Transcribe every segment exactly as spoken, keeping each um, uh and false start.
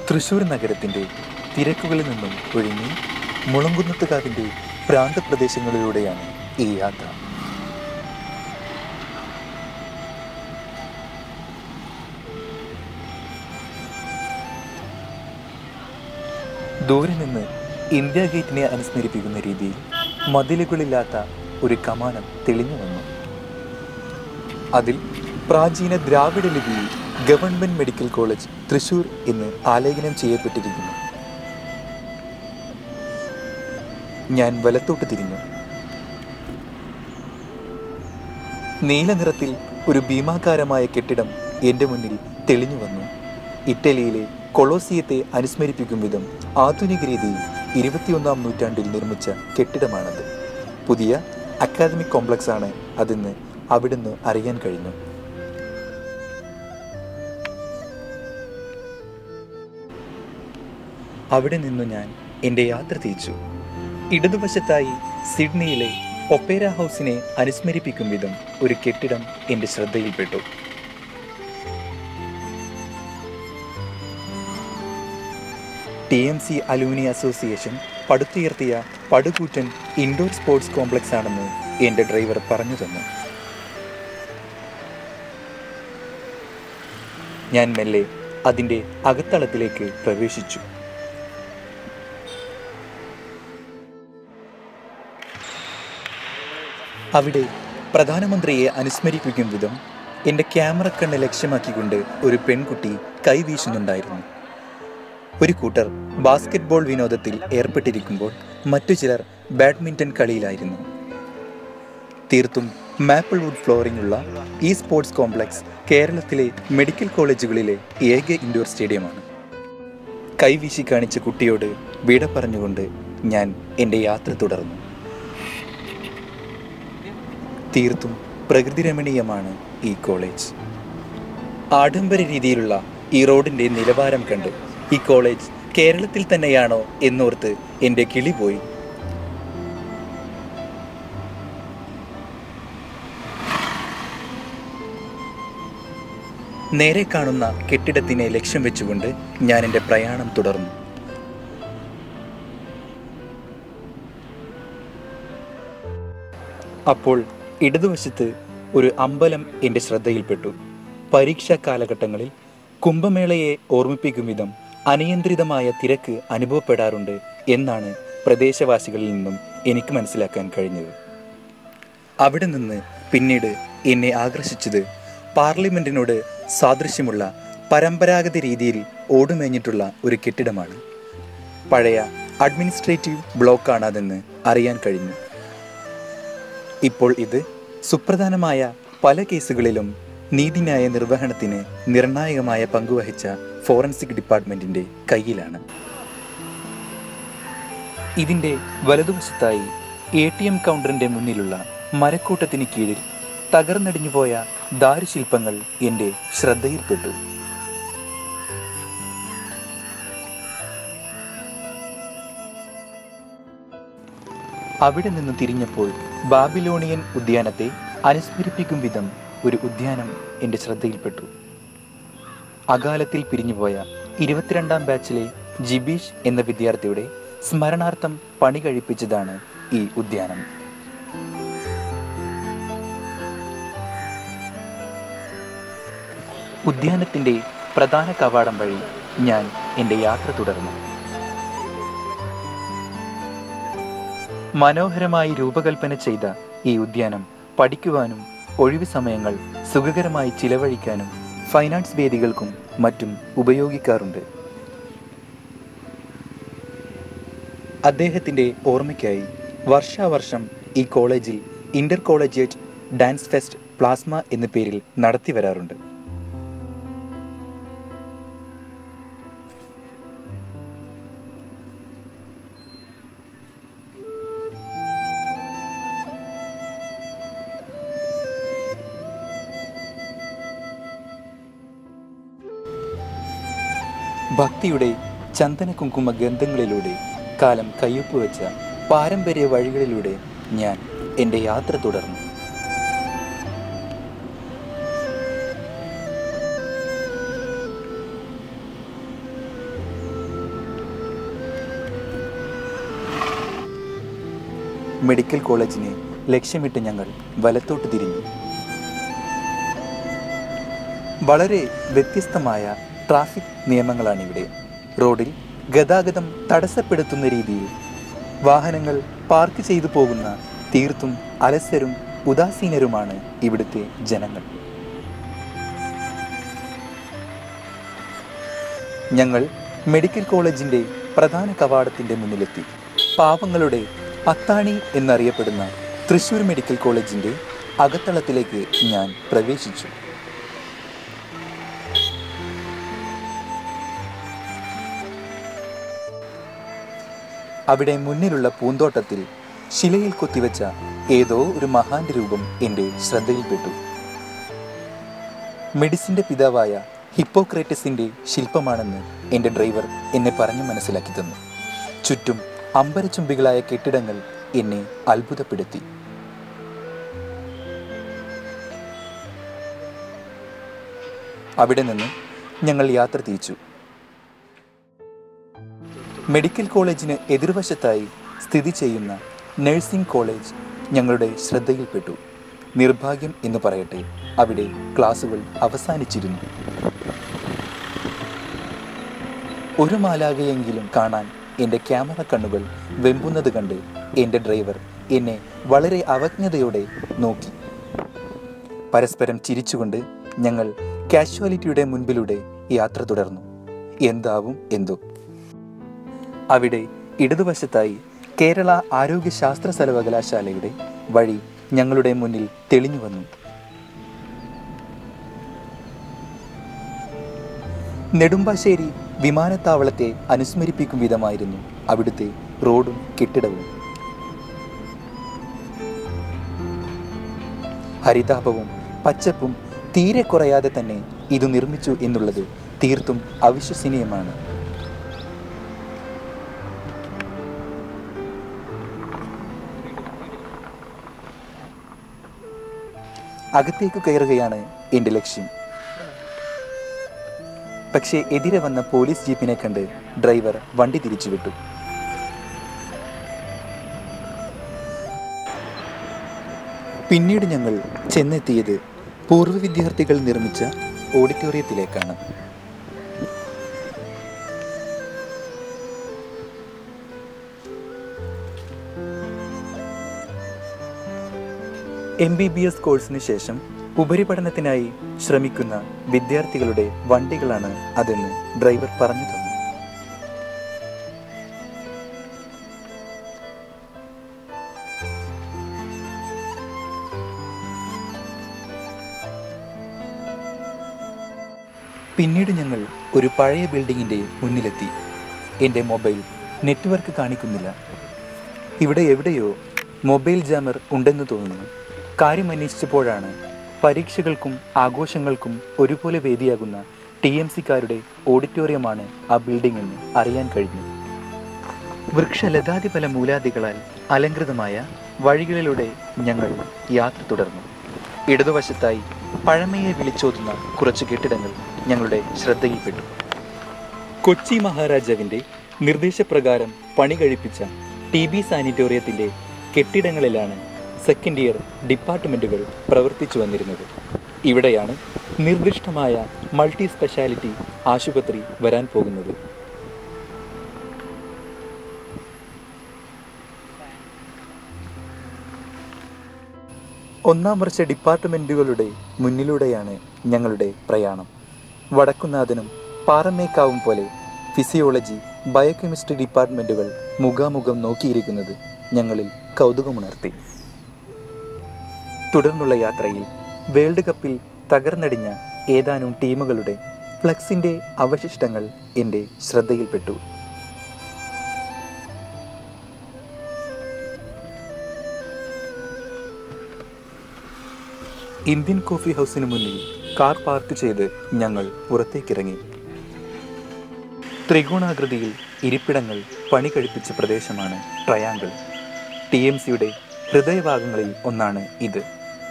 തൃശ്ശൂർ നഗരത്തിൻ്റെ തിരക്കുകളിൽ നിന്നും ഒഴിഞ്ഞ് മുളങ്കുന്നത്തുകാവിൻ്റെ പ്രാന്തപ്രദേശങ്ങളിലൂടെയാണ് ഈ യാത്ര. ദൂരെ നിന്ന് ഇന്ത്യ ഗേറ്റിനെ അനുസ്മരിപ്പിക്കുന്ന രീതിയിൽ മതിലുകളില്ലാത്ത ഒരു കമാനം തെളിഞ്ഞു വന്നു. അതിൽ പ്രാചീന ദ്രാവിഡ ലിപിയിൽ ഗവൺമെൻറ് മെഡിക്കൽ കോളേജ് തൃശ്ശൂർ എന്ന് ആലേഖനം ചെയ്യപ്പെട്ടിരിക്കുന്നു. ഞാൻ വലത്തോട്ട് തിരിഞ്ഞു. നീല നിറത്തിൽ ഒരു ഭീമാകാരമായ കെട്ടിടം എൻ്റെ മുന്നിൽ തെളിഞ്ഞു വന്നു. ഇറ്റലിയിലെ കൊളോസിയത്തെ അനുസ്മരിപ്പിക്കും വിധം ആധുനിക രീതിയിൽ ഇരുപത്തിയൊന്നാം നൂറ്റാണ്ടിൽ നിർമ്മിച്ച കെട്ടിടമാണത്. പുതിയ അക്കാദമിക് കോംപ്ലക്സ് ആണ് അതെന്ന് അവിടുന്ന് അറിയാൻ കഴിഞ്ഞു. അവിടെ നിന്നു ഞാൻ എൻ്റെ യാത്ര തിരിച്ചു. ഇടതുവശത്തായി സിഡ്നിയിലെ ഒപ്പേര ഹൗസിനെ അനുസ്മരിപ്പിക്കും വിധം ഒരു കെട്ടിടം എൻ്റെ ശ്രദ്ധയിൽപ്പെട്ടു. T M C alumni association പടുത്തുയർത്തിയ പടുകൂറ്റൻ ഇൻഡോർ സ്പോർട്സ് കോംപ്ലക്സ് ആണെന്ന് എൻ്റെ ഡ്രൈവർ പറഞ്ഞു തന്നു. ഞാൻ മെല്ലെ അതിൻ്റെ അകത്തളത്തിലേക്ക് പ്രവേശിച്ചു. അവിടെ പ്രധാനമന്ത്രിയെ അനുസ്മരിപ്പിക്കും വിധം എൻ്റെ ക്യാമറ കണ്ണ് ലക്ഷ്യമാക്കിക്കൊണ്ട് ഒരു പെൺകുട്ടി കൈവീശുന്നുണ്ടായിരുന്നു. ഒരു കൂട്ടർ ബാസ്കറ്റ്ബോൾ വിനോദത്തിൽ ഏർപ്പെട്ടിരിക്കുമ്പോൾ മറ്റു ചിലർ ബാഡ്മിൻ്റൺ കളിയിലായിരുന്നു. തീർത്തും മാപ്പിൾ വുഡ് ഫ്ലോറിംഗ് ഉള്ള ഈ സ്പോർട്സ് കോംപ്ലക്സ് കേരളത്തിലെ മെഡിക്കൽ കോളേജുകളിലെ ഏക ഇൻഡോർ സ്റ്റേഡിയമാണ്. കൈവീശി കാണിച്ച കുട്ടിയോട് വിട പറഞ്ഞുകൊണ്ട് ഞാൻ എൻ്റെ യാത്ര തുടർന്നു. തീർത്തും പ്രകൃതി രമണീയമാണ് ഈ കോളേജ്. ആഡംബര രീതിയിലുള്ള ഈ റോഡിൻ്റെ നിലവാരം കണ്ട് ഈ കോളേജ് കേരളത്തിൽ തന്നെയാണോ എന്നോർത്ത് എൻ്റെ കിളി പോയി. നേരെ കാണുന്ന കെട്ടിടത്തിനെ ലക്ഷ്യം വെച്ചുകൊണ്ട് ഞാൻ എൻ്റെ പ്രയാണം തുടർന്നു. അപ്പോൾ ഇടതുവശത്ത് ഒരു അമ്പലം എൻ്റെ ശ്രദ്ധയിൽപ്പെട്ടു. പരീക്ഷാ കാലഘട്ടങ്ങളിൽ കുംഭമേളയെ ഓർമ്മിപ്പിക്കും വിധം അനിയന്ത്രിതമായ തിരക്ക് അനുഭവപ്പെടാറുണ്ട് എന്നാണ് പ്രദേശവാസികളിൽ നിന്നും എനിക്ക് മനസ്സിലാക്കാൻ കഴിഞ്ഞത്. അവിടെ നിന്ന് പിന്നീട് എന്നെ ആകർഷിച്ചത് പാർലമെൻറ്റിനോട് സാദൃശ്യമുള്ള പരമ്പരാഗത രീതിയിൽ ഓടുമേഞ്ഞിട്ടുള്ള ഒരു കെട്ടിടമാണ്. പഴയ അഡ്മിനിസ്ട്രേറ്റീവ് ബ്ലോക്കാണതെന്ന് അറിയാൻ കഴിഞ്ഞു. ഇപ്പോൾ ഇത് സുപ്രധാനമായ പല കേസുകളിലും നീതിന്യായ നിർവഹണത്തിന് നിർണായകമായ പങ്കുവഹിച്ച ഫോറൻസിക് ഡിപ്പാർട്ട്മെൻറ്റിൻ്റെ കയ്യിലാണ്. ഇതിൻ്റെ വലതുവശത്തായി എ ടി എം കൗണ്ടറിൻ്റെ മുന്നിലുള്ള മരക്കൂട്ടത്തിന് കീഴിൽ തകർന്നടിഞ്ഞുപോയ ദാരുശില്പങ്ങൾ എൻ്റെ ശ്രദ്ധയിൽപ്പെട്ടു. അവിടെ നിന്ന് തിരിഞ്ഞപ്പോൾ ബാബിലോണിയൻ ഉദ്യാനത്തെ അനുസ്മരിപ്പിക്കും വിധം ഒരു ഉദ്യാനം എൻ്റെ ശ്രദ്ധയിൽപ്പെട്ടു. അകാലത്തിൽ പിരിഞ്ഞുപോയ ഇരുപത്തിരണ്ടാം ബാച്ചിലെ ജിബീഷ് എന്ന വിദ്യാർത്ഥിയുടെ സ്മരണാർത്ഥം പണി കഴിപ്പിച്ചതാണ് ഈ ഉദ്യാനം. ഉദ്യാനത്തിൻ്റെ പ്രധാന കവാടം വഴി ഞാൻ എൻ്റെ യാത്ര തുടർന്നു. മനോഹരമായി രൂപകൽപ്പന ചെയ്ത ഈ ഉദ്യാനം പഠിക്കുവാനും ഒഴിവു സമയങ്ങൾ സുഖകരമായി ചിലവഴിക്കാനും ഫൈൻ ആർട്സ് വേദികൾക്കും മറ്റും ഉപയോഗിക്കാറുണ്ട്. അദ്ദേഹത്തിൻ്റെ ഓർമ്മയ്ക്കായി വർഷാവർഷം ഈ കോളേജിൽ inter collegiate dance fest Plasma എന്ന പേരിൽ നടത്തി വരാറുണ്ട്. ഭക്തിയുടെ ചന്ദന കുങ്കുമ ഗന്ധങ്ങളിലൂടെ കാലം കയ്യൊപ്പ് വെച്ച പാരമ്പര്യ വഴികളിലൂടെ ഞാൻ എൻ്റെ യാത്ര തുടർന്നു. മെഡിക്കൽ കോളേജിനെ ലക്ഷ്യമിട്ട് ഞങ്ങൾ വലത്തോട്ട് തിരിഞ്ഞു. വളരെ വ്യത്യസ്തമായ ട്രാഫിക് നിയമങ്ങളാണിവിടെ. റോഡിൽ ഗതാഗതം തടസ്സപ്പെടുത്തുന്ന രീതിയിൽ വാഹനങ്ങൾ പാർക്ക് ചെയ്തു പോകുന്ന തീർത്തും അലസരും ഉദാസീനരുമാണ് ഇവിടുത്തെ ജനങ്ങൾ. ഞങ്ങൾ മെഡിക്കൽ കോളേജിൻ്റെ പ്രധാന കവാടത്തിൻ്റെ മുന്നിലെത്തി. പാവങ്ങളുടെ അത്താണി എന്നറിയപ്പെടുന്ന തൃശ്ശൂർ മെഡിക്കൽ കോളേജിൻ്റെ അകത്തളത്തിലേക്ക് ഞാൻ പ്രവേശിച്ചു. അവിടെ മുന്നിലുള്ള പൂന്തോട്ടത്തിൽ ശിലയിൽ കൊത്തിവെച്ച ഏതോ ഒരു മഹാന്റെ രൂപം എൻ്റെ ശ്രദ്ധയിൽപ്പെട്ടു. മെഡിസിൻ്റെ പിതാവായ ഹിപ്പോക്രേറ്റസിൻ്റെ ശില്പമാണെന്ന് എൻ്റെ ഡ്രൈവർ എന്നെ പറഞ്ഞു മനസ്സിലാക്കി തന്നു. ചുറ്റും അമ്പരചുംബികളായ കെട്ടിടങ്ങൾ എന്നെ അത്ഭുതപ്പെടുത്തി. അവിടെ നിന്ന് ഞങ്ങൾ യാത്ര തിരിച്ചു. മെഡിക്കൽ കോളേജിന് എതിർവശത്തായി സ്ഥിതി ചെയ്യുന്ന നഴ്സിംഗ് കോളേജ് ഞങ്ങളുടെ ശ്രദ്ധയിൽപ്പെട്ടു. നിർഭാഗ്യം എന്ന് പറയട്ടെ, അവിടെ ക്ലാസുകൾ അവസാനിച്ചിരുന്നു. ഒരു മാലാഖയെങ്കിലും കാണാൻ എൻ്റെ ക്യാമറ കണ്ണുകൾ വെമ്പുന്നത് കണ്ട് എൻ്റെ ഡ്രൈവർ എന്നെ വളരെ അവജ്ഞതയോടെ നോക്കി. പരസ്പരം ചിരിച്ചുകൊണ്ട് ഞങ്ങൾ കാഷ്വാലിറ്റിയുടെ മുൻപിലൂടെ യാത്ര തുടർന്നു. എന്താവും എന്തോ. അവിടെ ഇടതുവശത്തായി കേരള ആരോഗ്യശാസ്ത്ര സർവകലാശാലയുടെ വഴി ഞങ്ങളുടെ മുന്നിൽ തെളിഞ്ഞു വന്നു. നെടുമ്പാശ്ശേരി വിമാനത്താവളത്തെ അനുസ്മരിപ്പിക്കും വിധമായിരുന്നു അവിടുത്തെ റോഡും കെട്ടിടവും. ഹരിതാപവും പച്ചപ്പും തീരെ കുറയാതെ തന്നെ ഇത് നിർമ്മിച്ചു എന്നുള്ളത് തീർത്തും അവിശ്വസനീയമാണ്. അകത്തേക്ക് കയറുകയാണ് എൻ്റെ ലക്ഷ്യം. പക്ഷേ എതിരെ വന്ന പോലീസ് ജീപ്പിനെ കണ്ട് ഡ്രൈവർ വണ്ടി തിരിച്ചുവിട്ടു. പിന്നീട് ഞങ്ങൾ ചെന്നെത്തിയത് പൂർവ്വ വിദ്യാർത്ഥികൾ നിർമ്മിച്ച ഓഡിറ്റോറിയത്തിലേക്കാണ്. എം ബി ബി എസ് കോഴ്സിന് ശേഷം ഉപരിപഠനത്തിനായി ശ്രമിക്കുന്ന വിദ്യാർത്ഥികളുടെ വണ്ടികളാണ് അതെന്ന് ഡ്രൈവർ പറഞ്ഞു തന്നു. പിന്നീട് ഞങ്ങൾ ഒരു പഴയ ബിൽഡിങ്ങിൻ്റെ മുന്നിലെത്തി. എൻ്റെ മൊബൈൽ നെറ്റ്വർക്ക് കാണിക്കുന്നില്ല. ഇവിടെ എവിടെയോ മൊബൈൽ ജാമർ ഉണ്ടെന്ന് തോന്നുന്നു. കാര്യം അന്വേഷിച്ചപ്പോഴാണ് പരീക്ഷകൾക്കും ആഘോഷങ്ങൾക്കും ഒരുപോലെ വേദിയാകുന്ന ടി എം സിക്കാരുടെ ഓഡിറ്റോറിയമാണ് ആ ബിൽഡിംഗ് എന്ന് അറിയാൻ കഴിഞ്ഞു. വൃക്ഷലതാദിപല മൂലാദികളാൽ അലങ്കൃതമായ വഴികളിലൂടെ ഞങ്ങൾ യാത്ര തുടർന്നു. ഇടതുവശത്തായി പഴമയെ വിളിച്ചോതുന്ന കുറച്ച് കെട്ടിടങ്ങൾ ഞങ്ങളുടെ ശ്രദ്ധയിൽപ്പെട്ടു. കൊച്ചി മഹാരാജാവിൻ്റെ നിർദ്ദേശപ്രകാരം പണി കഴിപ്പിച്ച ടി ബി സാനിറ്റോറിയത്തിൻ്റെ കെട്ടിടങ്ങളിലാണ് സെക്കൻഡ് ഇയർ ഡിപ്പാർട്ട്മെൻറ്റുകൾ പ്രവർത്തിച്ചു വന്നിരുന്നത്. ഇവിടെയാണ് നിർദ്ദിഷ്ടമായ മൾട്ടി സ്പെഷ്യാലിറ്റി ആശുപത്രി വരാൻ പോകുന്നത്. ഒന്നാം വർഷ ഡിപ്പാർട്ട്മെൻറ്റുകളുടെ മുന്നിലൂടെയാണ് ഞങ്ങളുടെ പ്രയാണം. വടക്കുന്നാഥനും പാറമേക്കാവും പോലെ ഫിസിയോളജി, ബയോകെമിസ്ട്രി ഡിപ്പാർട്ട്മെൻറ്റുകൾ മുഖാമുഖം നോക്കിയിരിക്കുന്നത് ഞങ്ങളിൽ കൗതുകമുണർത്തി. തുടർന്നുള്ള യാത്രയിൽ വേൾഡ് കപ്പിൽ തകർന്നടിഞ്ഞ ഏതാനും ടീമുകളുടെ ഫ്ലക്സിൻ്റെ അവശിഷ്ടങ്ങൾ എൻ്റെ ശ്രദ്ധയിൽപ്പെട്ടു. ഇന്ത്യൻ കോഫി ഹൗസിന് മുന്നിൽ കാർ പാർക്ക് ചെയ്ത് ഞങ്ങൾ പുറത്തേക്കിറങ്ങി. ത്രികോണാകൃതിയിൽ ഇരിപ്പിടങ്ങൾ പണി കഴിപ്പിച്ച പ്രദേശമാണ് ട്രയാങ്കിൾ. ടി എം സിയുടെ ഹൃദയഭാഗങ്ങളിൽ ഒന്നാണ് ഇത്.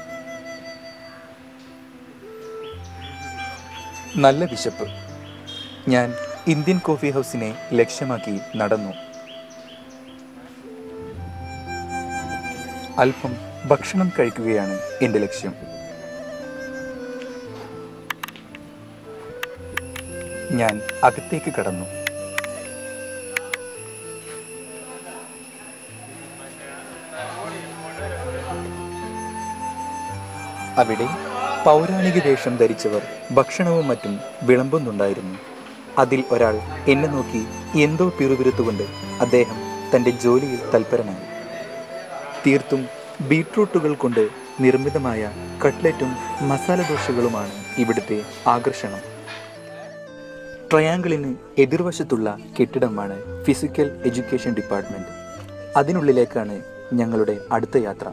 നല്ല വിശപ്പ്. ഞാൻ ഇന്ത്യൻ കോഫി ഹൗസിനെ ലക്ഷ്യമാക്കി നടന്നു. അല്പം ഭക്ഷണം കഴിക്കുകയാണ് എൻ്റെ ലക്ഷ്യം. ഞാൻ അകത്തേക്ക് കടന്നു. അവിടെ പൗരാണിക വേഷം ധരിച്ചവർ ഭക്ഷണവും മറ്റും വിളമ്പുന്നുണ്ടായിരുന്നു. അതിൽ ഒരാൾ എന്നെ നോക്കി എന്തോ പിറുപിറുത്തുകൊണ്ട് അദ്ദേഹം തൻ്റെ ജോലിയിൽ തൽപരനായി. തീർത്തും ബീട്രൂട്ടുകൾ കൊണ്ട് നിർമ്മിതമായ കട്ട്ലറ്റും മസാല ദോശകളുമാണ് ഇവിടുത്തെ ആകർഷണം. ട്രയാങ്കിളിന് എതിർവശത്തുള്ള കെട്ടിടമാണ് ഫിസിക്കൽ എഡ്യൂക്കേഷൻ ഡിപ്പാർട്ട്മെൻറ്റ്. അതിനുള്ളിലേക്കാണ് ഞങ്ങളുടെ അടുത്ത യാത്ര.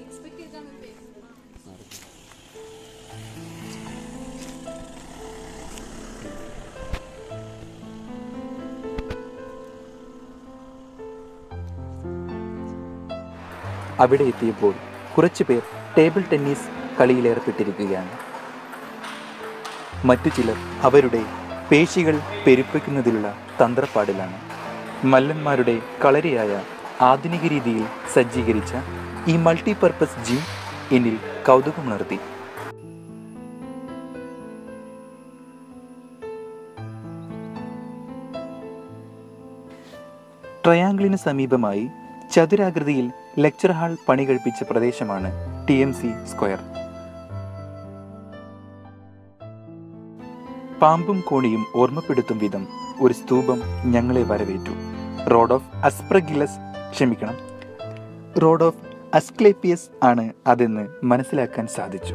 അവിടെ എത്തിയപ്പോൾ കുറച്ചു പേർ ടേബിൾ ടെന്നീസ് കളിയിലേർപ്പെട്ടിരിക്കുകയാണ്. മറ്റു ചിലർ അവരുടെ പേശികൾ പെരുപ്പിക്കുന്നതിലുള്ള തന്ത്രപ്പാടിലാണ്. മല്ലന്മാരുടെ കളരിയായ ആധുനിക രീതിയിൽ സജ്ജീകരിച്ച ഈ മൾട്ടിപർപ്പസ് ജിം എന്നിൽ കൗതുകമുണർത്തി. ട്രയാങ്കിളിന് സമീപമായി ചതുരാകൃതിയിൽ ലെക്ചർ ഹാൾ പണി കഴിപ്പിച്ച പ്രദേശമാണ് ടി എം സി സ്ക്വയർ. പാമ്പും കോണിയും ഓർമ്മപ്പെടുത്തും വിധം ഒരു സ്തൂപം ഞങ്ങളെ വരവേറ്റു. റോഡ് ഓഫ് അസ്പ്രഗിലസ് ക്ഷമിക്കണം റോഡ് ഓഫ് അസ്ക്ലേപ്പിയസ് ആണ് അതെന്ന് മനസ്സിലാക്കാൻ സാധിച്ചു.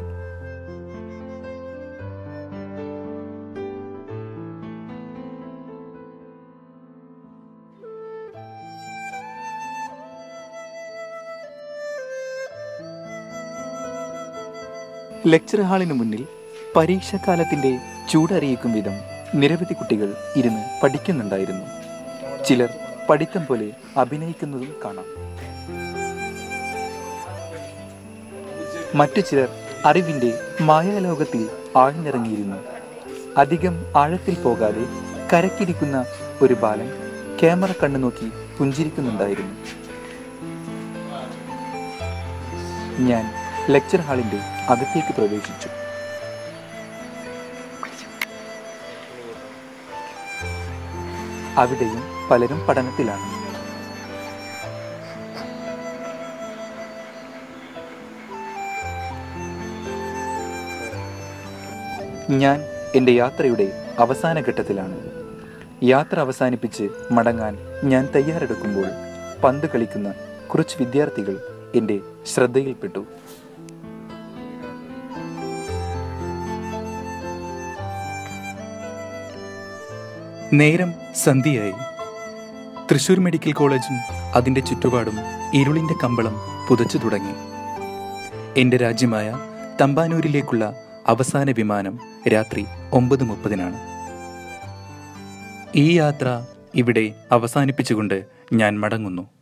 ലെക്ചർ ഹാളിന് മുന്നിൽ പരീക്ഷാകാലത്തിൻ്റെ ചൂടറിയിക്കും വിധം നിരവധി കുട്ടികൾ ഇരുന്ന് പഠിക്കുന്നുണ്ടായിരുന്നു. ചിലർ പഠിത്തം പോലെ അഭിനയിക്കുന്നതും കാണാം. മറ്റു ചിലർ അറിവിൻ്റെ മായാലോകത്തിൽ ആഴ്ന്നിറങ്ങിയിരുന്നു. അധികം ആഴത്തിൽ പോകാതെ കരക്കിരിക്കുന്ന ഒരു ബാലൻ ക്യാമറ കണ്ണു നോക്കി പുഞ്ചിരിക്കുന്നുണ്ടായിരുന്നു. ഞാൻ ലെക്ചർ ഹാളിൻ്റെ അകത്തേക്ക് പ്രവേശിച്ചു. അവിടെയും പലരും പഠനത്തിലാണ്. ഞാൻ എൻ്റെ യാത്രയുടെ അവസാന ഘട്ടത്തിലാണ്. യാത്ര അവസാനിപ്പിച്ച് മടങ്ങാൻ ഞാൻ തയ്യാറെടുക്കുമ്പോൾ പന്ത് കളിക്കുന്ന കുറച്ച് വിദ്യാർത്ഥികൾ എൻ്റെ ശ്രദ്ധയിൽപ്പെട്ടു. നേരം സന്ധ്യയായി. തൃശ്ശൂർ മെഡിക്കൽ കോളേജും അതിൻ്റെ ചുറ്റുപാടും ഇരുളിൻ്റെ കമ്പളം പുതച്ചു തുടങ്ങി. എൻ്റെ രാജ്യമായ തമ്പാനൂരിലേക്കുള്ള അവസാന വിമാനം രാത്രി ഒമ്പത് മുപ്പതിനാണ്. ഈ യാത്ര ഇവിടെ അവസാനിപ്പിച്ചുകൊണ്ട് ഞാൻ മടങ്ങുന്നു.